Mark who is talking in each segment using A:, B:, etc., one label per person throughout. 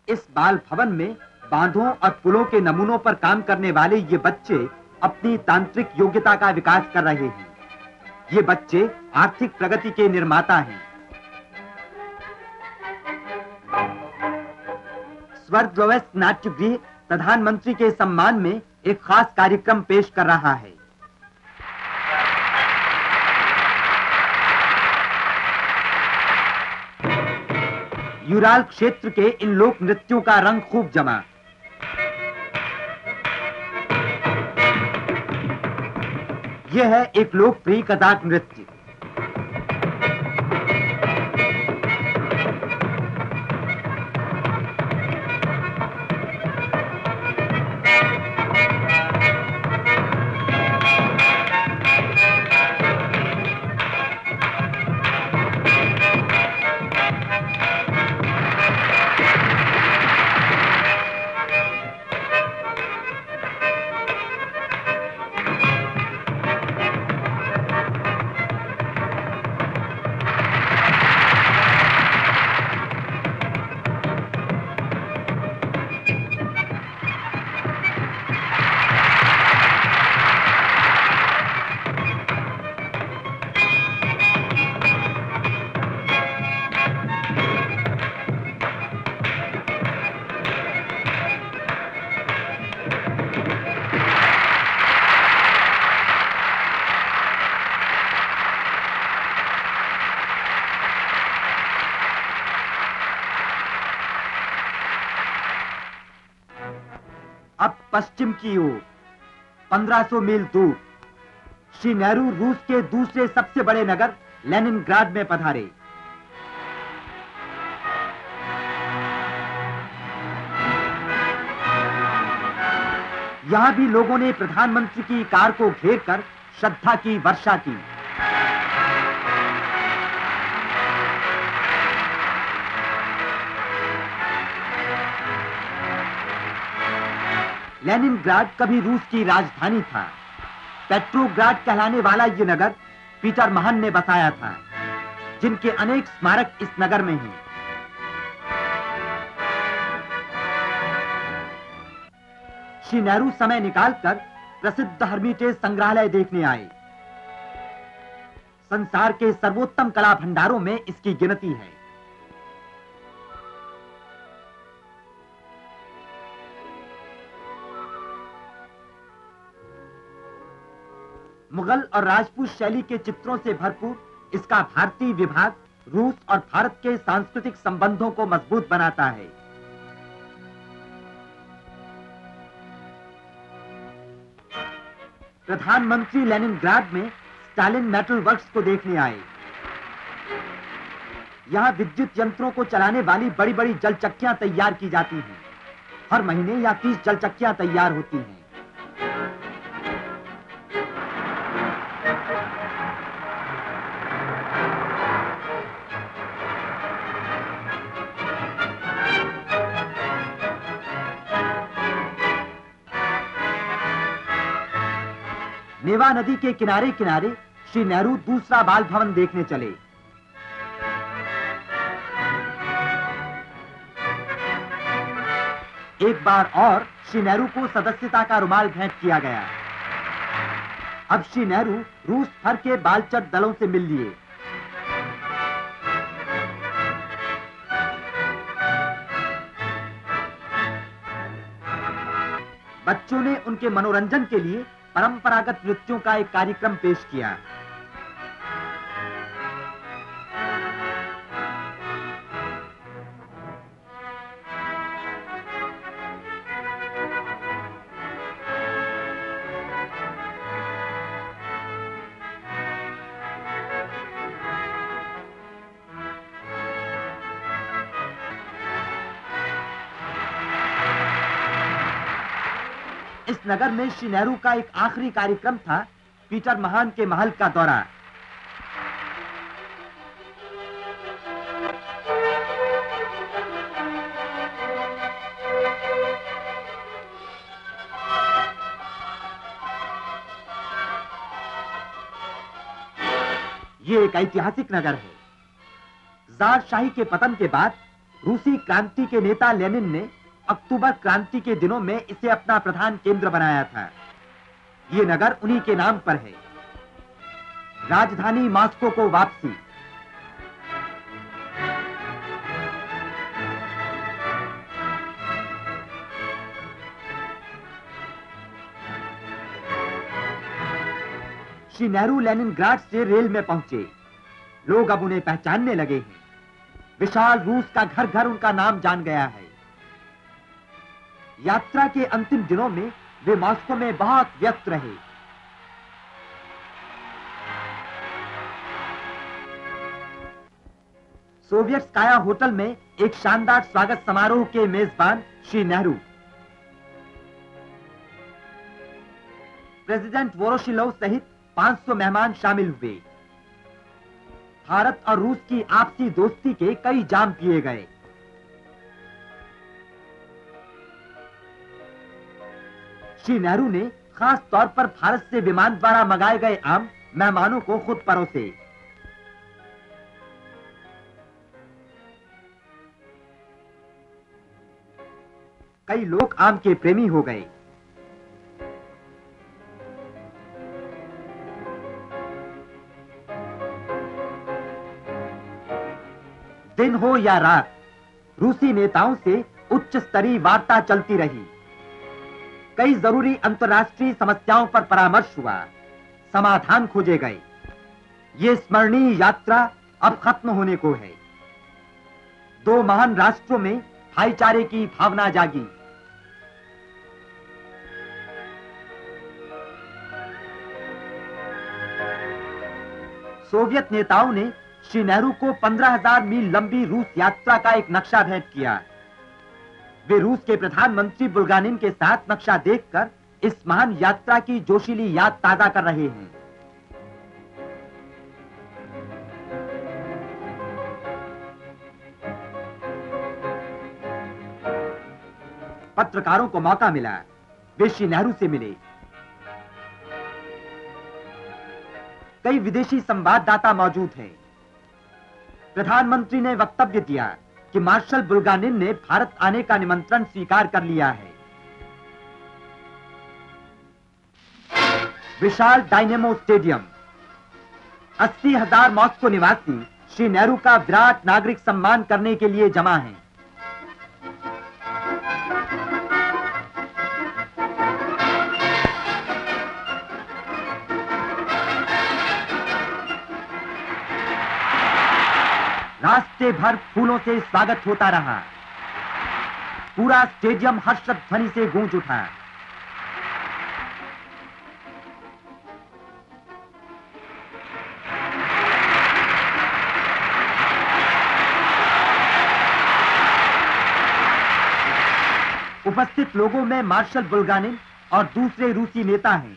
A: इस बाल भवन में बांधों और पुलों के नमूनों पर काम करने वाले ये बच्चे अपनी तांत्रिक योग्यता का विकास कर रहे हैं। ये बच्चे आर्थिक प्रगति के निर्माता हैं। स्वर्गवस्थ नाट्य गृह प्रधानमंत्री के सम्मान में एक खास कार्यक्रम पेश कर रहा है। यूराल क्षेत्र के इन लोक नृत्यों का रंग खूब जमा। यह है एक लोकप्रिय कथक नृत्य। अब पश्चिम की ओर 1500 मील दूर श्री नेहरू रूस के दूसरे सबसे बड़े नगर लेनिनग्राड में पधारे। यहां भी लोगों ने प्रधानमंत्री की कार को घेरकर श्रद्धा की वर्षा की। लेनिनग्राड कभी रूस की राजधानी था। पेट्रोग्राड कहलाने वाला ये नगर पीटर महान ने बसाया था, जिनके अनेक स्मारक इस नगर में हैं। श्री नेहरू समय निकालकर प्रसिद्ध हर्मिटेज संग्रहालय देखने आए। संसार के सर्वोत्तम कला भंडारों में इसकी गिनती है। मुगल और राजपूत शैली के चित्रों से भरपूर इसका भारतीय विभाग रूस और भारत के सांस्कृतिक संबंधों को मजबूत बनाता है। प्रधानमंत्री लेनिनग्राड में स्टालिन मेटल वर्क्स को देखने आए। यहां विद्युत यंत्रों को चलाने वाली बड़ी-बड़ी जलचक्कियां तैयार की जाती हैं। हर महीने यहां 30 जलचक्कियां तैयार होती हैं। नेवा नदी के किनारे किनारे श्री नेहरू दूसरा बाल भवन देखने चले। एक बार और श्री नेहरू को सदस्यता का रुमाल भेंट किया गया। अब श्री नेहरू रूस भर के बालचट दलों से मिल लिए। बच्चों ने उनके मनोरंजन के लिए परंपरागत नृत्यों का एक कार्यक्रम पेश किया। इस नगर में श्री नेहरू का एक आखिरी कार्यक्रम था पीटर महान के महल का दौरा। ये एक ऐतिहासिक नगर है। जार शाही के पतन के बाद रूसी क्रांति के नेता लेनिन ने अक्टूबर क्रांति के दिनों में इसे अपना प्रधान केंद्र बनाया था। ये नगर उन्हीं के नाम पर है। राजधानी मॉस्को को वापसी। श्री नेहरू लेनिनग्राड से रेल में पहुंचे। लोग अब उन्हें पहचानने लगे हैं। विशाल रूस का घर घर उनका नाम जान गया है। यात्रा के अंतिम दिनों में वे मॉस्को में बहुत व्यस्त रहे। सोवियतस्काया होटल में एक शानदार स्वागत समारोह के मेजबान श्री नेहरू, प्रेसिडेंट वोरोशिलोव सहित 500 मेहमान शामिल हुए। भारत और रूस की आपसी दोस्ती के कई जाम पिए गए। श्री नेहरू ने खास तौर पर भारत से विमान द्वारा मंगाए गए आम मेहमानों को खुद परोसे। कई लोग आम के प्रेमी हो गए। दिन हो या रात, रूसी नेताओं से उच्च स्तरीय वार्ता चलती रही। कई जरूरी अंतर्राष्ट्रीय समस्याओं पर परामर्श हुआ, समाधान खोजे गए। ये स्मरणीय यात्रा अब खत्म होने को है। दो महान राष्ट्रों में भाईचारे की भावना जागी। सोवियत नेताओं ने श्री नेहरू को 15,000 मील लंबी रूस यात्रा का एक नक्शा भेंट किया। वे रूस के प्रधानमंत्री बुल्गानिन के साथ नक्शा देखकर इस महान यात्रा की जोशीली याद ताजा कर रहे हैं। पत्रकारों को मौका मिला, वे श्री नेहरू से मिले। कई विदेशी संवाददाता मौजूद हैं। प्रधानमंत्री ने वक्तव्य दिया कि मार्शल बुल्गानिन ने भारत आने का निमंत्रण स्वीकार कर लिया है। विशाल डायनेमो स्टेडियम, 80,000 मॉस्को निवासी श्री नेहरू का विराट नागरिक सम्मान करने के लिए जमा हैं। रास्ते भर फूलों से स्वागत होता रहा। पूरा स्टेडियम हर्षद ध्वनि से गूंज उठा। उपस्थित लोगों में मार्शल बुल्गानिन और दूसरे रूसी नेता हैं।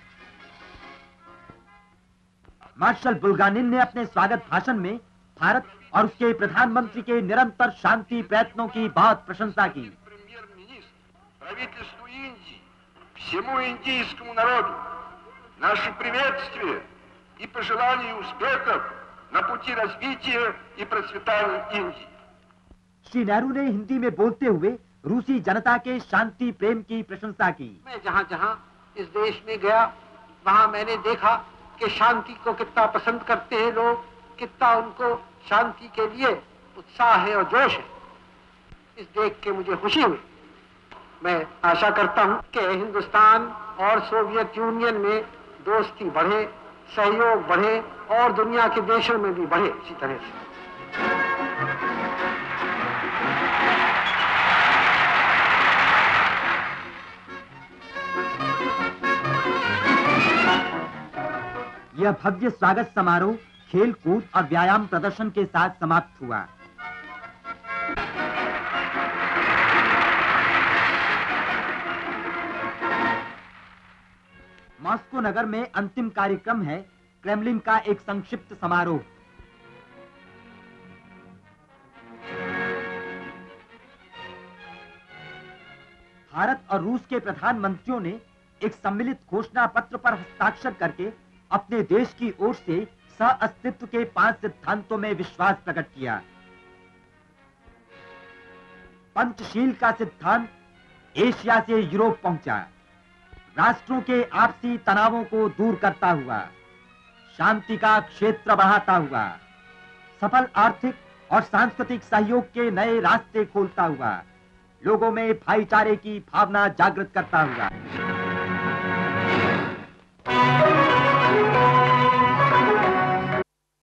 A: मार्शल बुल्गानिन ने अपने स्वागत भाषण में भारत और उसके प्रधानमंत्री के निरंतर शांति प्रयत्नों की बहुत प्रशंसा की।
B: правительству Индии, всему индийскому народу, наше приветствие и пожелание успехов на пути развития и процветания Индии।
A: श्री नेहरू ने हिंदी में बोलते हुए रूसी जनता के शांति प्रेम की प्रशंसा की।
C: मैं जहां-जहां इस देश में गया, वहां मैंने देखा कि शांति को कितना पसंद करते हैं लोग, कितना उनको शांति के लिए उत्साह है और जोश है। इस देख के मुझे खुशी हुई। मैं आशा करता हूं कि हिंदुस्तान और सोवियत यूनियन में दोस्ती बढ़े, सहयोग बढ़े और दुनिया के देशों में भी बढ़े इसी तरह से।
A: यह भव्य स्वागत समारोह खेल कूद और व्यायाम प्रदर्शन के साथ समाप्त हुआ। मॉस्को नगर में अंतिम कार्यक्रम है क्रेमलिन का एक संक्षिप्त समारोह। भारत और रूस के प्रधानमंत्रियों ने एक सम्मिलित घोषणा पत्र पर हस्ताक्षर करके अपने देश की ओर से सह अस्तित्व के 5 सिद्धांतों में विश्वास प्रकट किया। पंचशील का सिद्धांत एशिया से यूरोप पहुंचा, राष्ट्रों के आपसी तनावों को दूर करता हुआ, शांति का क्षेत्र बढ़ाता हुआ, सफल आर्थिक और सांस्कृतिक सहयोग के नए रास्ते खोलता हुआ, लोगों में भाईचारे की भावना जागृत करता हुआ।